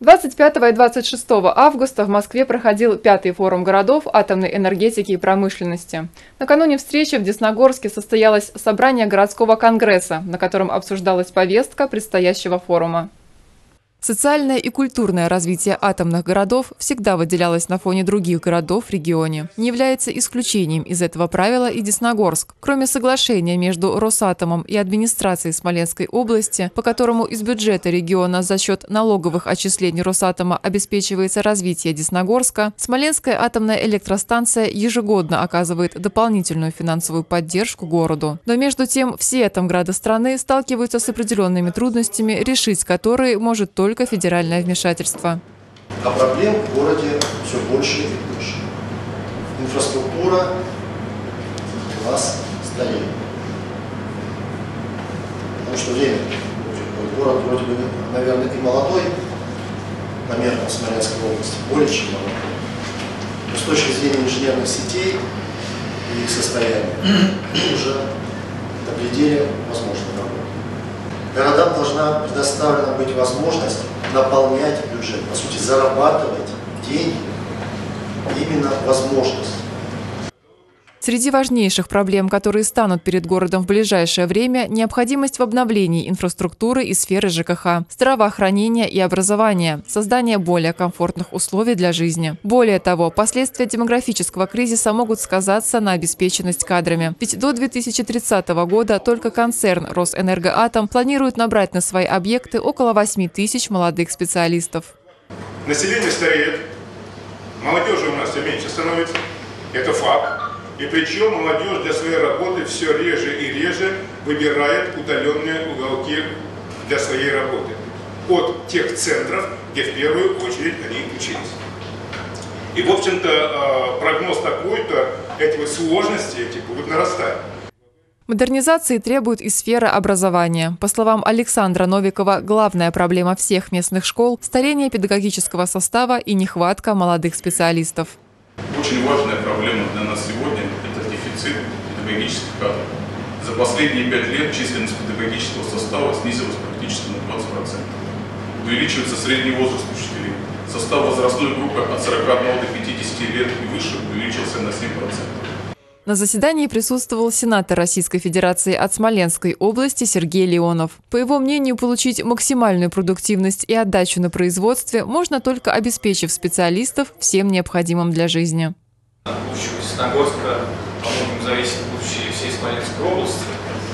25 и 26 августа в Москве проходил 5-й форум городов атомной энергетики и промышленности. Накануне встречи в Десногорске состоялось собрание городского конгресса, на котором обсуждалась повестка предстоящего форума. Социальное и культурное развитие атомных городов всегда выделялось на фоне других городов в регионе. Не является исключением из этого правила и Десногорск. Кроме соглашения между Росатомом и администрацией Смоленской области, по которому из бюджета региона за счет налоговых отчислений Росатома обеспечивается развитие Десногорска, Смоленская атомная электростанция ежегодно оказывает дополнительную финансовую поддержку городу. Но между тем все атомграды страны сталкиваются с определенными трудностями, решить которые может только федеральное вмешательство. А проблем в городе все больше и больше. Инфраструктура у нас стареет. Потому что время. Город вроде бы, наверное, и молодой, по меркам Смоленской области, более чем молодой. Но с точки зрения инженерных сетей и их состояния уже до предела возможно работать. Городам должна предоставлена быть возможность наполнять бюджет, по сути, зарабатывать деньги, именно возможность. Среди важнейших проблем, которые станут перед городом в ближайшее время, необходимость в обновлении инфраструктуры и сферы ЖКХ, здравоохранения и образования, создание более комфортных условий для жизни. Более того, последствия демографического кризиса могут сказаться на обеспеченность кадрами. Ведь до 2030 года только концерн «Росэнергоатом» планирует набрать на свои объекты около 8 тысяч молодых специалистов. Население стареет, молодежи у нас все меньше становится, это факт. И причем молодежь для своей работы все реже и реже выбирает удаленные уголки для своей работы от тех центров, где в первую очередь они учились. И, в общем-то, прогноз такой-то, эти вот сложности будут нарастать. Модернизации требует и сфера образования. По словам Александра Новикова, главная проблема всех местных школ – старение педагогического состава и нехватка молодых специалистов. Очень важная проблема для нас сегодня – это дефицит педагогических кадров. За последние 5 лет численность педагогического состава снизилась практически на 20%. Увеличивается средний возраст учителей. Состав возрастной группы от 41 до 50 лет и выше увеличился на 7%. На заседании присутствовал сенатор Российской Федерации от Смоленской области Сергей Леонов. По его мнению, получить максимальную продуктивность и отдачу на производстве можно только обеспечив специалистов всем необходимым для жизни. Будущего Десногорска во многом зависит будущее всей Смоленской области,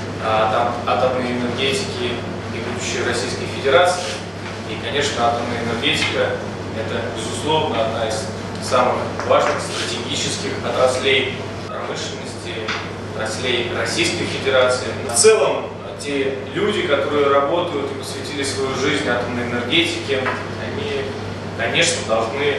от атомной энергетики и будущее Российской Федерации. И, конечно, атомная энергетика – это, безусловно, одна из самых важных стратегических отраслей промышленности, отраслей Российской Федерации. В целом, те люди, которые работают и посвятили свою жизнь атомной энергетике, они, конечно, должны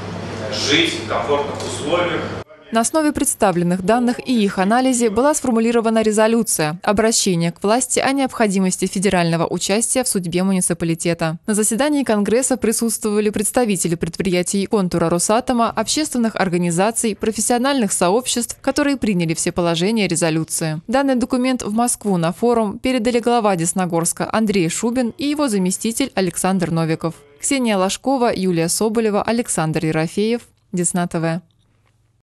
жить в комфортных условиях. На основе представленных данных и их анализе была сформулирована резолюция «Обращение к власти о необходимости федерального участия в судьбе муниципалитета». На заседании Конгресса присутствовали представители предприятий контура Росатома, общественных организаций, профессиональных сообществ, которые приняли все положения резолюции. Данный документ в Москву на форум передали глава Десногорска Андрей Шубин и его заместитель Александр Новиков. Ксения Ложкова, Юлия Соболева, Александр Ерофеев, Десна ТВ.